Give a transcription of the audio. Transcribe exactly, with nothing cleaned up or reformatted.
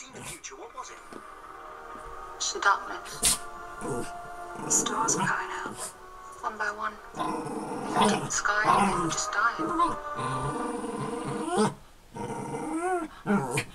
seen the future. What was it? It's the darkness. The stars were going out, one by one. They looked at the sky and they were just dying.